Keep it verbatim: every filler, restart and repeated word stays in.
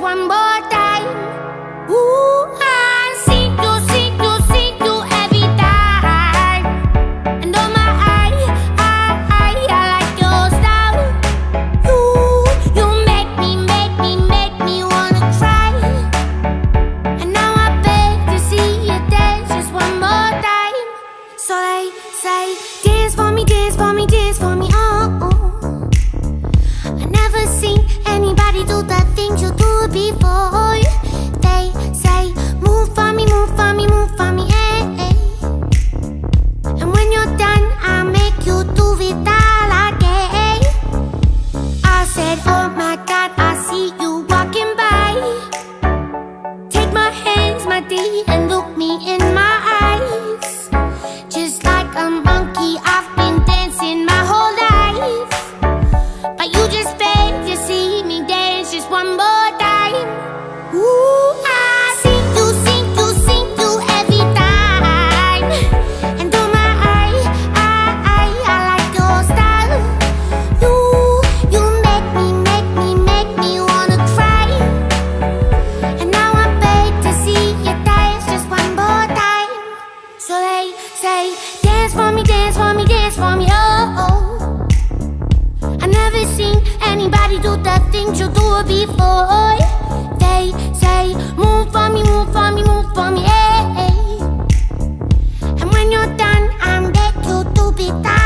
one more time. Ooh, I see you, see you, see you every time. And oh my, I, I, I, I like your style. You, you make me, make me, make me wanna cry. And now I beg to see you dance just one more time. So they say, dance for me, dance for me, dance for me, oh, oh. I never seen anybody do the things you do before. They say, move for me, move for me, move for me, eh, eh. And when you're done, I'll make you do it all again. I said, oh my God, I see you walking by. Take my hands, my D, and look me in my eyes. Just like a monkey, I've been dancing my whole life. But you just beg to see me dance just one more time. Ooh, I see you, see you, see you every time. And oh my, I, I, I, I like your style. You, you make me, make me, make me wanna cry. And now I beg to see you dance just one more time. So they say, dance for me, dance for me, dance for me, oh, oh. I never seen anybody do the things you do before. They say, move for me, move for me, move for me, eh, eh. And when you're done, I'm back, you do be done.